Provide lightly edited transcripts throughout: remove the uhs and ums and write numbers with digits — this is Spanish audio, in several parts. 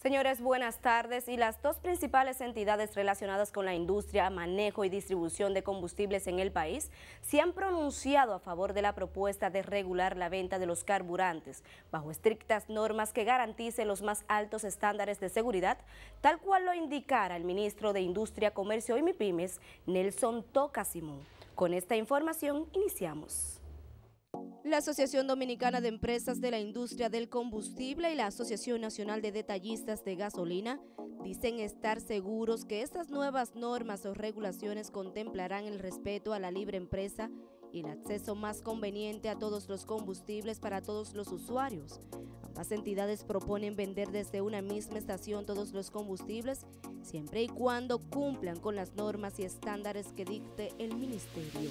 Señores, buenas tardes. Y las dos principales entidades relacionadas con la industria, manejo y distribución de combustibles en el país se han pronunciado a favor de la propuesta de regular la venta de los carburantes bajo estrictas normas que garanticen los más altos estándares de seguridad, tal cual lo indicara el ministro de Industria, Comercio y MIPYMES, Nelson Toca Simón. Con esta información iniciamos. La Asociación Dominicana de Empresas de la Industria del Combustible y la Asociación Nacional de Detallistas de Gasolina dicen estar seguros que estas nuevas normas o regulaciones contemplarán el respeto a la libre empresa y el acceso más conveniente a todos los combustibles para todos los usuarios. Ambas entidades proponen vender desde una misma estación todos los combustibles, siempre y cuando cumplan con las normas y estándares que dicte el ministerio.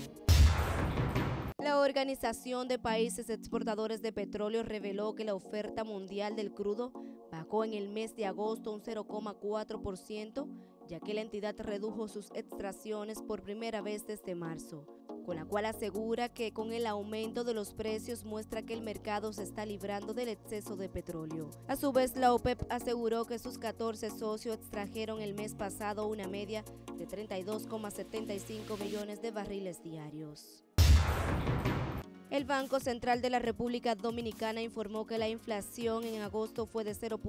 La Organización de Países Exportadores de Petróleo reveló que la oferta mundial del crudo bajó en el mes de agosto un 0,4%, ya que la entidad redujo sus extracciones por primera vez desde marzo, con la cual asegura que con el aumento de los precios muestra que el mercado se está librando del exceso de petróleo. A su vez, la OPEP aseguró que sus 14 socios extrajeron el mes pasado una media de 32,75 millones de barriles diarios. El Banco Central de la República Dominicana informó que la inflación en agosto fue de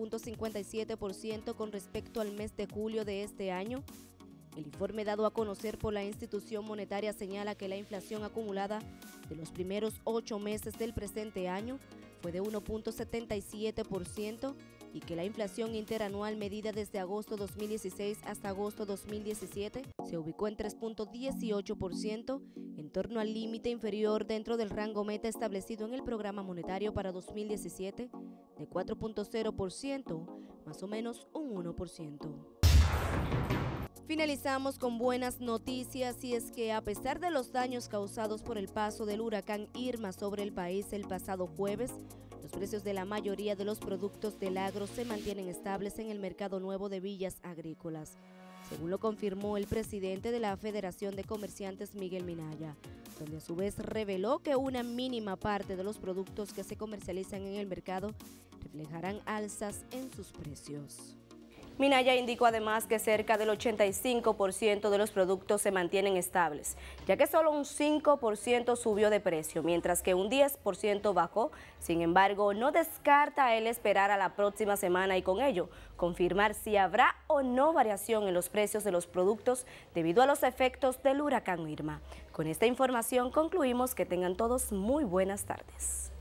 0,57% con respecto al mes de julio de este año. El informe dado a conocer por la institución monetaria señala que la inflación acumulada de los primeros 8 meses del presente año fue de 1,77% y que la inflación interanual medida desde agosto 2016 hasta agosto 2017 se ubicó en 3,18%, en torno al límite inferior dentro del rango meta establecido en el programa monetario para 2017 de 4,0%, más o menos un 1%. Finalizamos con buenas noticias, y es que a pesar de los daños causados por el paso del huracán Irma sobre el país el pasado jueves, los precios de la mayoría de los productos del agro se mantienen estables en el mercado nuevo de Villas Agrícolas, según lo confirmó el presidente de la Federación de Comerciantes, Miguel Minaya, donde a su vez reveló que una mínima parte de los productos que se comercializan en el mercado reflejarán alzas en sus precios. Minaya indicó además que cerca del 85% de los productos se mantienen estables, ya que solo un 5% subió de precio, mientras que un 10% bajó. Sin embargo, no descarta él esperar a la próxima semana y con ello confirmar si habrá o no variación en los precios de los productos debido a los efectos del huracán Irma. Con esta información concluimos. Que tengan todos muy buenas tardes.